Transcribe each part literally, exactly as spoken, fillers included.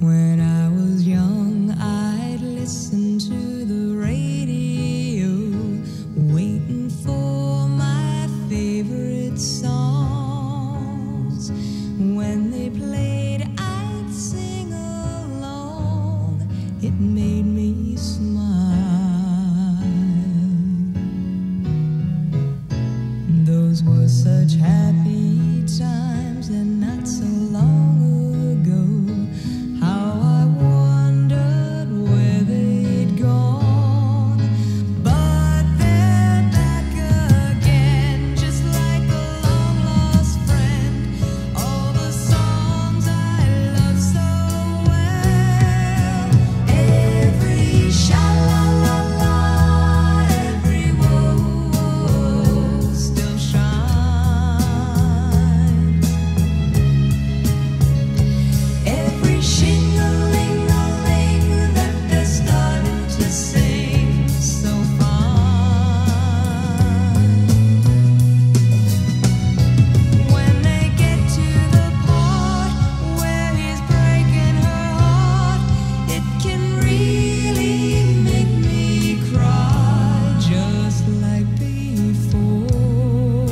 When I was young, I'd listen to the radio, waiting for my favorite songs. When they played, I'd sing along. It made me smile. Those were such happy times, and not so long ago. How I wondered where they'd gone. But they're back again, just like a long-lost friend. All the songs I love so well. Every sha-la-la-la, every woe still shines. Every shing-a-ling-a-ling that they're starting to sing so fine. When they get to the part where he's breaking her heart, it can really make me cry, just like before.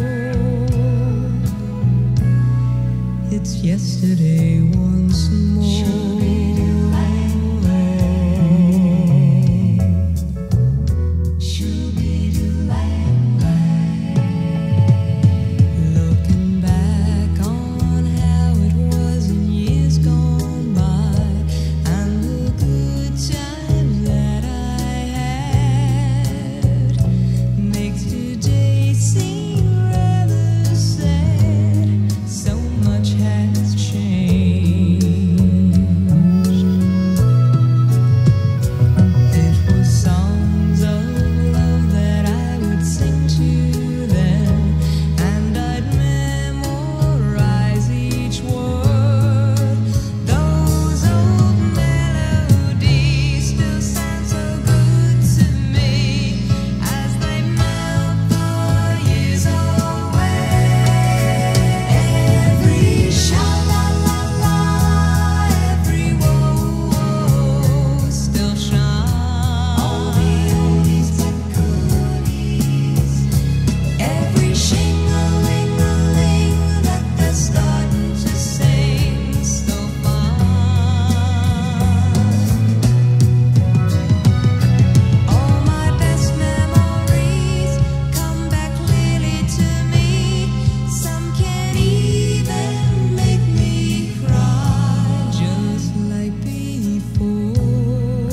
It's yesterday once more. Looking back on how it was in years gone by, and the good times that I had, makes today seem rather sad. So much has changed. It was songs of love that I would sing to them, and I'd memorize each word. Those old melodies still sound so good to me as they melt the years away. Every sha-la-la-la, every woe still shines. All the oldies but goodies. Every shing-a-ling-a-ling that they're starting to sing so fine. All my best memories come back clearly to me. Some can even make me cry, just like before.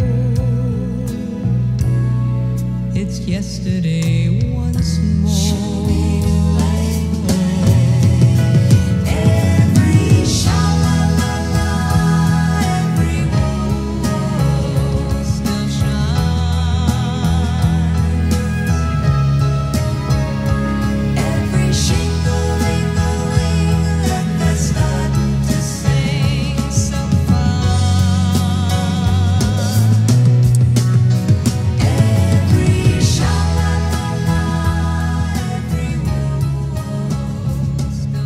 It's yesterday once more. Every sha-la-la-la, every woe still shines. Every shing-a-ling-a-ling that they're starting to sing so fine. Every sha-la-la-la, every woe still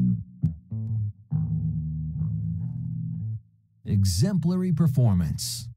Exemplary performance.